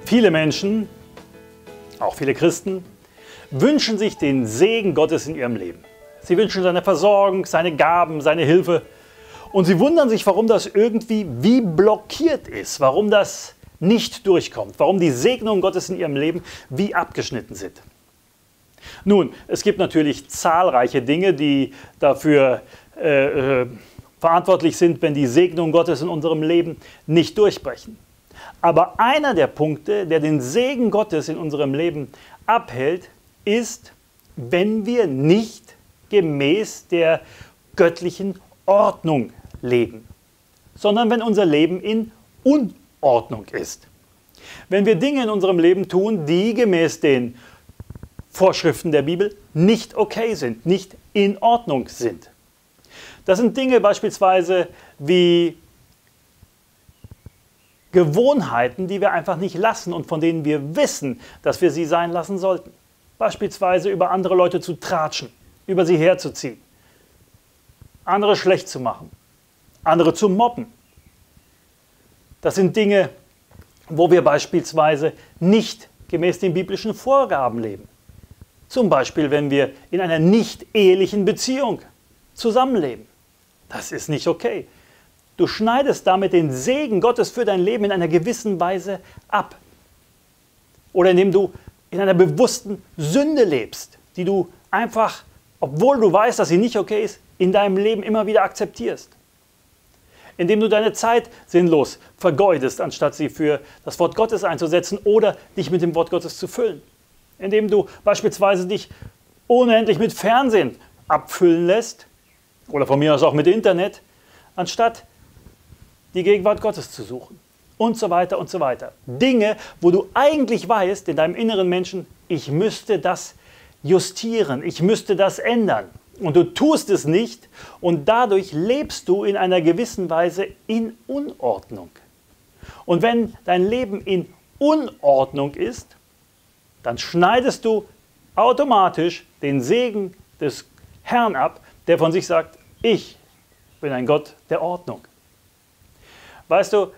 Viele Menschen, auch viele Christen, wünschen sich den Segen Gottes in ihrem Leben. Sie wünschen seine Versorgung, seine Gaben, seine Hilfe. Und sie wundern sich, warum das irgendwie wie blockiert ist, warum das nicht durchkommt, warum die Segnungen Gottes in ihrem Leben wie abgeschnitten sind. Nun, es gibt natürlich zahlreiche Dinge, die dafür verantwortlich sind, wenn die Segnungen Gottes in unserem Leben nicht durchbrechen. Aber einer der Punkte, der den Segen Gottes in unserem Leben abhält, ist, wenn wir nicht gemäß der göttlichen Ordnung leben, sondern wenn unser Leben in Unordnung ist. Wenn wir Dinge in unserem Leben tun, die gemäß den Vorschriften der Bibel nicht okay sind, nicht in Ordnung sind. Das sind Dinge beispielsweise wie Gewohnheiten, die wir einfach nicht lassen und von denen wir wissen, dass wir sie sein lassen sollten. Beispielsweise über andere Leute zu tratschen, über sie herzuziehen, andere schlecht zu machen, andere zu mobben. Das sind Dinge, wo wir beispielsweise nicht gemäß den biblischen Vorgaben leben. Zum Beispiel, wenn wir in einer nicht ehelichen Beziehung zusammenleben. Das ist nicht okay. Du schneidest damit den Segen Gottes für dein Leben in einer gewissen Weise ab. Oder indem du in einer bewussten Sünde lebst, die du einfach, obwohl du weißt, dass sie nicht okay ist, in deinem Leben immer wieder akzeptierst. Indem du deine Zeit sinnlos vergeudest, anstatt sie für das Wort Gottes einzusetzen oder dich mit dem Wort Gottes zu füllen. Indem du beispielsweise dich unendlich mit Fernsehen abfüllen lässt oder von mir aus auch mit Internet, anstatt die Gegenwart Gottes zu suchen und so weiter und so weiter. Dinge, wo du eigentlich weißt in deinem inneren Menschen, ich müsste das justieren, ich müsste das ändern. Und du tust es nicht und dadurch lebst du in einer gewissen Weise in Unordnung. Und wenn dein Leben in Unordnung ist, dann schneidest du automatisch den Segen des Herrn ab, der von sich sagt, ich bin ein Gott der Ordnung. Weißt du,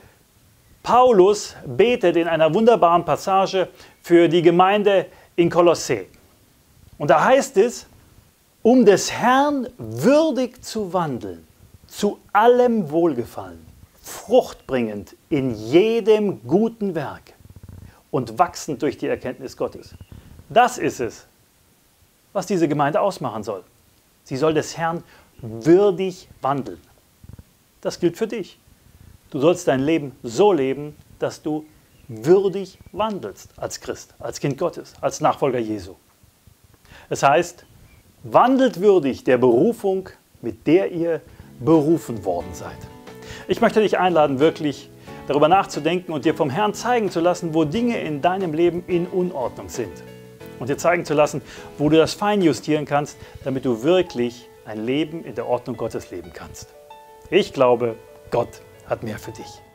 Paulus betet in einer wunderbaren Passage für die Gemeinde in Kolossä. Und da heißt es, um des Herrn würdig zu wandeln, zu allem Wohlgefallen, fruchtbringend in jedem guten Werk und wachsend durch die Erkenntnis Gottes. Das ist es, was diese Gemeinde ausmachen soll. Sie soll des Herrn würdig wandeln. Das gilt für dich. Du sollst dein Leben so leben, dass du würdig wandelst als Christ, als Kind Gottes, als Nachfolger Jesu. Es heißt, wandelt würdig der Berufung, mit der ihr berufen worden seid. Ich möchte dich einladen, wirklich darüber nachzudenken und dir vom Herrn zeigen zu lassen, wo Dinge in deinem Leben in Unordnung sind. Und dir zeigen zu lassen, wo du das fein justieren kannst, damit du wirklich ein Leben in der Ordnung Gottes leben kannst. Ich glaube, Gott hat mehr für dich.